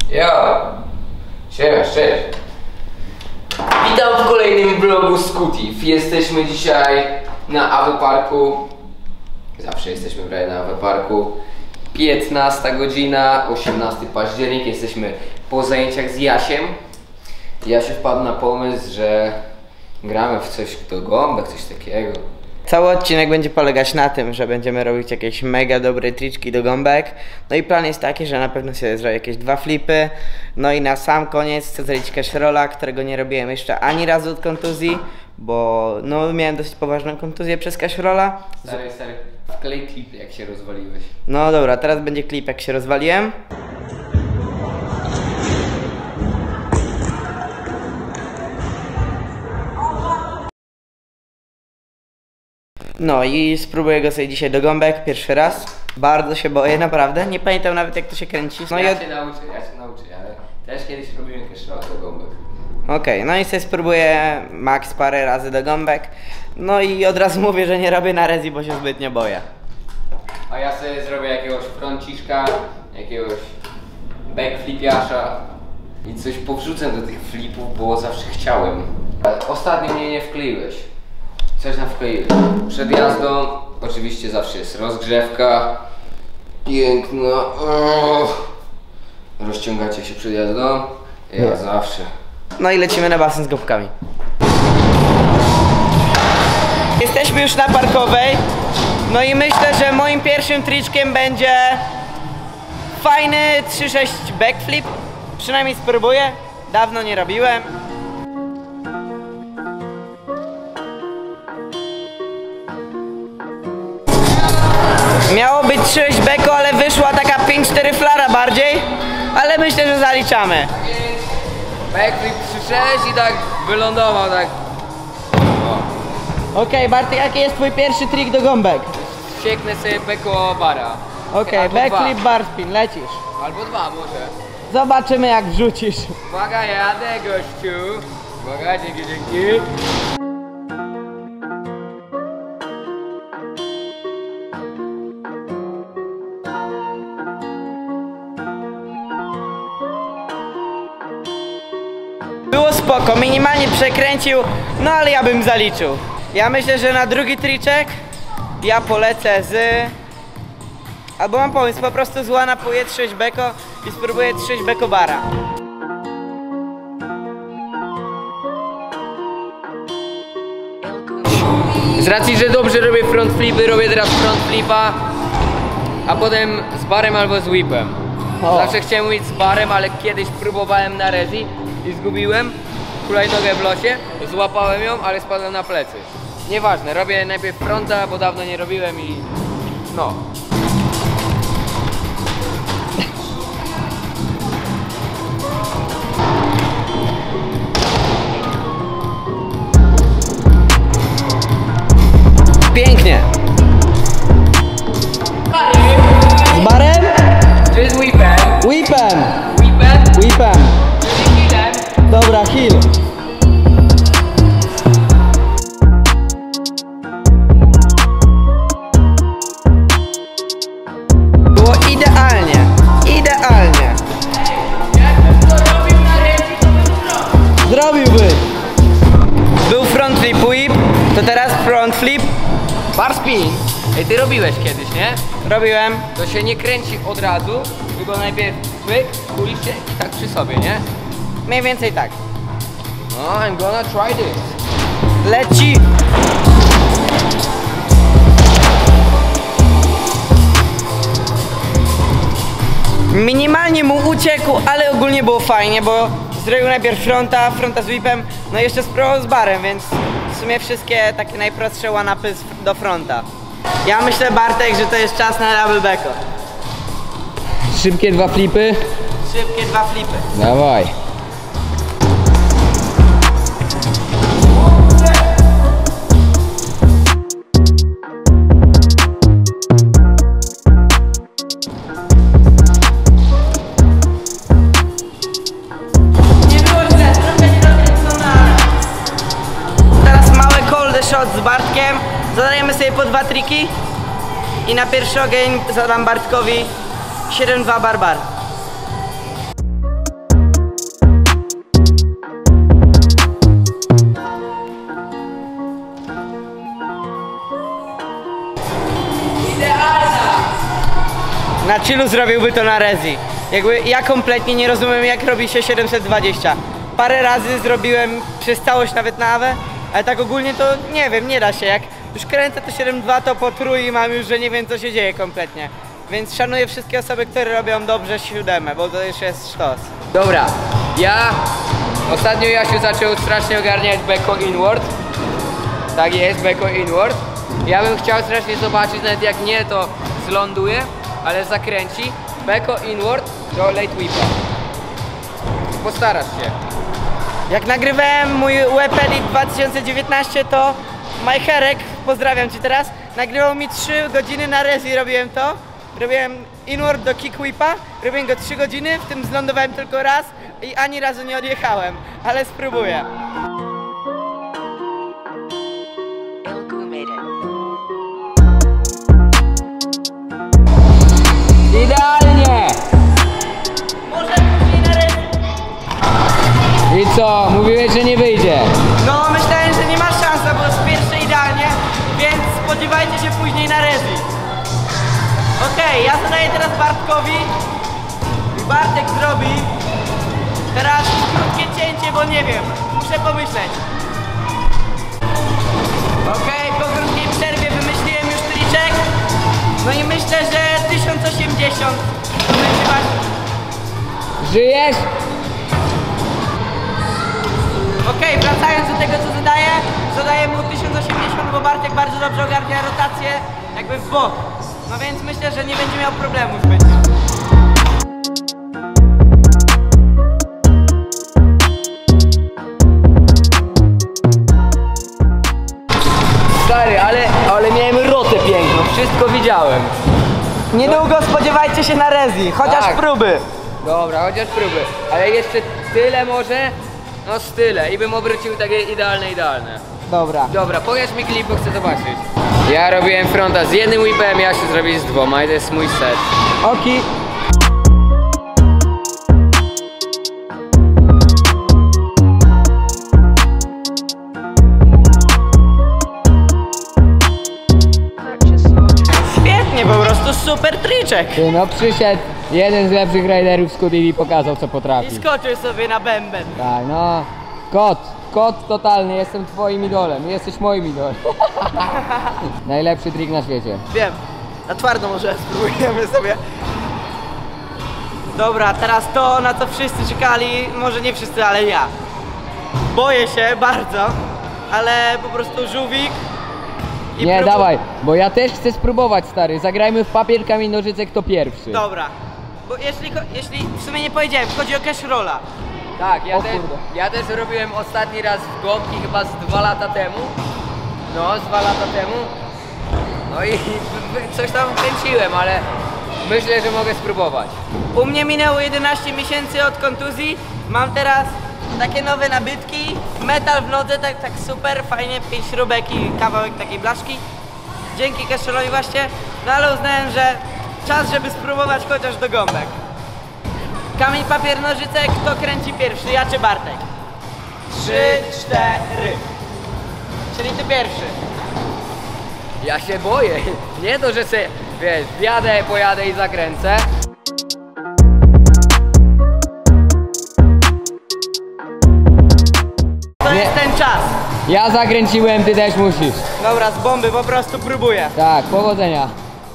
Jo! Cześć. Witam w kolejnym vlogu z Kutif. Jesteśmy dzisiaj na Aweparku. Zawsze jesteśmy prawie na Aweparku. 15 godzina, 18 październik. Jesteśmy po zajęciach z Jasiem. Jasiu wpadł na pomysł, że gramy w coś do gąbek, coś takiego. Cały odcinek będzie polegać na tym, że będziemy robić jakieś mega dobre triczki do gąbek. No i plan jest taki, że na pewno sobie zrobię jakieś 2 flipy. No i na sam koniec chcę zrobić cash rolla, którego nie robiłem jeszcze ani razu od kontuzji, bo no miałem dosyć poważną kontuzję przez cash rolla. Stary, wklej klip jak się rozwaliłeś. No dobra, teraz będzie klip jak się rozwaliłem. No i spróbuję go sobie dzisiaj do gąbek, pierwszy raz. Bardzo się boję, naprawdę. Nie pamiętam nawet jak to się kręci. No ja się nauczę, ale też kiedyś robiłem cash rolla do gąbek. Okej, no i sobie spróbuję max parę razy do gąbek. No i od razu mówię, że nie robię na rezi, bo się zbytnio boję. A ja sobie zrobię jakiegoś fronciszka, jakiegoś backflipiasza i coś powrzucę do tych flipów, bo zawsze chciałem. Ale ostatnio mnie nie wkleiłeś. Coś tam wkleiłeś. Przed jazdą oczywiście zawsze jest rozgrzewka. Piękna. Rozciągacie się przed jazdą. Ja zawsze. No i lecimy na basen z gąbkami. Jesteśmy już na parkowej. No i myślę, że moim pierwszym triczkiem będzie fajny 3-6 backflip. Przynajmniej spróbuję. Dawno nie robiłem. Miało być 3-6 beko, ale wyszła taka 5-4 flara bardziej. Ale myślę, że zaliczamy. Backflip 3-6 i tak wylądował tak. Okej, Bartek, jaki jest twój pierwszy trik do gąbek? Sieknę sobie beko bara. Okej, backflip bar spin, lecisz. Albo 2 może. Zobaczymy jak wrzucisz. Uwaga, jadę gościu. Uwaga, dzięki. Było spoko, minimalnie przekręcił, no ale ja bym zaliczył. Ja myślę, że na drugi triczek ja polecę z... Albo mam pomysł, po prostu złanapuję 3 beko i spróbuję 3 beko bara. Z racji, że dobrze robię front flipy, robię teraz front flipa, a potem z barem albo z whipem. Zawsze chciałem mieć z barem, ale kiedyś próbowałem na rezi i zgubiłem hulajnogę w losie, złapałem ją, ale spadłem na plecy. Nieważne, robię najpierw fronta, bo dawno nie robiłem i no. Pięknie! Z barem? Czy z whipem? Whipem! Whipem? Whipem! Czy heelem? Dobra, heel. Było idealnie. Idealnie. Jakbym to robił na rezi, to bym zrobił. Zrobiłbyś. Był front flip whip, to teraz front flip. Bar spin. Ej, ty robiłeś kiedyś, nie? Robiłem. To się nie kręci od razu, tylko najpierw pyk, kulisz się i tak przy sobie, nie? Mniej więcej tak. No, I'm gonna try this. Leci. Minimalnie mu uciekł, ale ogólnie było fajnie, bo zrobił najpierw fronta z whipem, no i jeszcze spróbował z barem, więc w sumie wszystkie takie najprostsze one-upy do fronta. Ja myślę, Bartek, że to jest czas na double beko. Szybkie 2 flipy. Szybkie 2 flipy. Dawaj. Shot z Bartkiem, zadajemy sobie po 2 triki i na pierwszy ogień zadam Bartkowi 7-2 bar. chillu zrobiłby to na rezi. Jakby ja kompletnie nie rozumiem, jak robi się 720. Parę razy zrobiłem przez całość nawet na awę, ale tak ogólnie to nie wiem, nie da się. Jak już kręcę to 7.2 to po trój i mam już, że nie wiem co się dzieje kompletnie. Więc szanuję wszystkie osoby, które robią dobrze 7, bo to już jest sztos. Dobra, ostatnio Jasiu zaczął strasznie ogarniać beko inward. Tak jest, beko inward. Ja bym chciał strasznie zobaczyć, nawet jak nie to zląduje, ale zakręci beko inward do late whipa. Postarasz się. Jak nagrywałem mój web edit 2019 to Majcherek, pozdrawiam cię teraz, nagrywał mi 3 godziny na rezi, robiłem to. Robiłem inward do kick whipa, robiłem go 3 godziny, w tym zlądowałem tylko raz i ani razu nie odjechałem, ale spróbuję. Idealnie! Może później na rezi. I co? Mówiłeś, że nie wyjdzie. No myślałem, że nie ma szans, bo z pierwszej idealnie, więc spodziewajcie się później na rezi. Okej, ja zadaję teraz Bartkowi i Bartek zrobi teraz krótkie cięcie, bo nie wiem, muszę pomyśleć. Okej, po krótkiej przerwie wymyśliłem już triczek, no i myślę, że 1080 to będzie ważne. Żyjesz? Okej, wracając do tego co zadaję mu 1080, bo Bartek bardzo dobrze ogarnia rotację jakby w bok. No więc myślę, że nie będzie miał problemu zbytnio. Stary, ale miałem rotę piękną, wszystko widziałem. Niedługo spodziewajcie się na rezi, chociaż Tak. próby. Dobra, chociaż próby. Ale jeszcze tyle może? No z tyle i bym obrócił takie idealne. Dobra. Dobra, pokaż mi klip, bo chcę zobaczyć. Ja robiłem fronta z jednym whipem, ja się zrobię z 2 i to jest mój set. Oki. Świetnie, po prostu super triczek. Ty, no przyszedł jeden z lepszych riderów z Kudili i pokazał co I potrafi. skoczył sobie na bęben. Tak, no. Kot totalny, jestem twoim idolem, jesteś moim idolem. Najlepszy trik na świecie. Wiem, na twardo może spróbujemy sobie. Dobra, teraz to, na co wszyscy czekali, może nie wszyscy, ale ja. Boję się bardzo, ale po prostu żółwik. I Nie, dawaj, bo ja też chcę spróbować, stary. Zagrajmy w papier, kamień, nożyce, kto pierwszy. Dobra, bo jeśli w sumie nie powiedziałem, chodzi o cash rolla. Tak, O kurde. ja też robiłem ostatni raz w gąbki chyba z 2 lata temu. No, z 2 lata temu. No i coś tam kręciłem, ale myślę, że mogę spróbować. U mnie minęło 11 miesięcy od kontuzji. Mam teraz takie nowe nabytki. Metal w nodze, tak super, fajnie, 5 śrubek i kawałek takiej blaszki. Dzięki Cashelowi właśnie. No ale uznałem, że czas, żeby spróbować chociaż do gąbek. Kamień, papier, nożyce, kto kręci pierwszy, ja czy Bartek? 3, 4. Czyli ty pierwszy. Ja się boję. Nie to, że se, wiesz, pojadę i zakręcę. To jest ten czas. Ja zakręciłem, ty też musisz. Dobra, z bomby po prostu próbuję. Tak, powodzenia.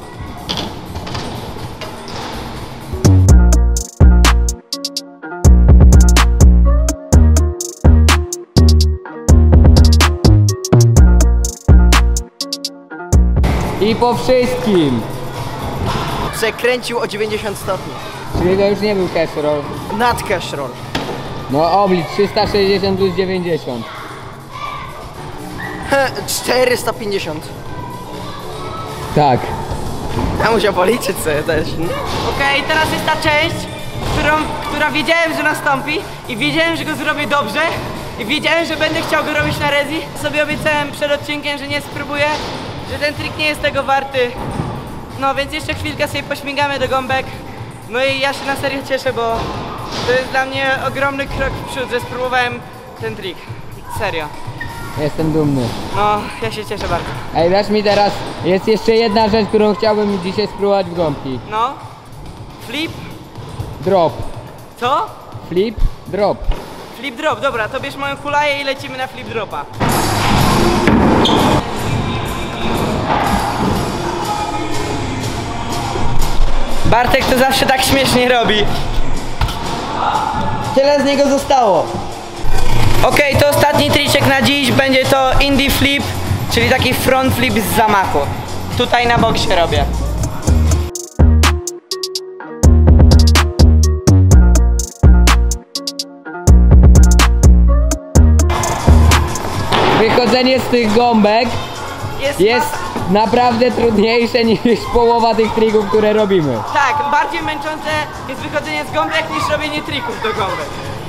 I po wszystkim. Przekręcił o 90 stopni. Czyli to już nie był cash roll. Nad cash roll. No oblicz, 360 plus 90. 450. Tak. Ja musiał policzyć sobie też. Okej, teraz jest ta część, która wiedziałem, że nastąpi i wiedziałem, że go zrobię dobrze i wiedziałem, że będę chciał go robić na rezi. Sobie obiecałem przed odcinkiem, że nie spróbuję, że ten trik nie jest tego warty. No więc jeszcze chwilkę sobie pośmigamy do gąbek. No i ja się na serio cieszę, bo to jest dla mnie ogromny krok w przód, że spróbowałem ten trik. Serio. Jestem dumny. No, ja się cieszę bardzo. Ej, dasz mi teraz, jest jeszcze jedna rzecz, którą chciałbym dzisiaj spróbować w gąbki. No, Flip? Drop. Co? Flip, drop. Flip drop, dobra, to bierz moją kulaję i lecimy na flip dropa. Bartek to zawsze tak śmiesznie robi. Tyle z niego zostało. Okej, to ostatni triczek na dziś, będzie to indie flip, czyli taki front flip z zamachu. Tutaj na boksie robię. Wychodzenie z tych gąbek jest naprawdę trudniejsze niż połowa tych trików, które robimy. Tak, bardziej męczące jest wychodzenie z gąbek niż robienie trików do gąbek.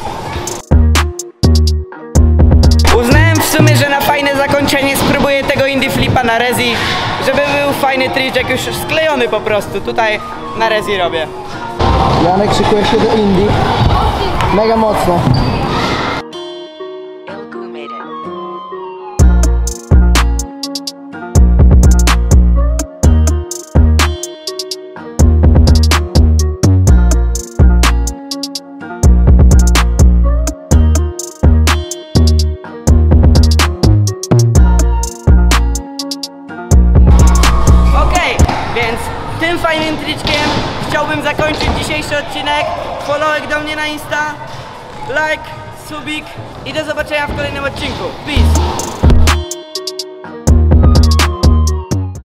Uznałem w sumie, że na fajne zakończenie spróbuję tego indie flipa na rezi, żeby był fajny triczek już sklejony po prostu. Tutaj na rezi robię. Janek szykuje się do Indii. Mega mocno. Tym fajnym triczkiem chciałbym zakończyć dzisiejszy odcinek. Followek do mnie na Insta, like, subik i do zobaczenia w kolejnym odcinku. Peace!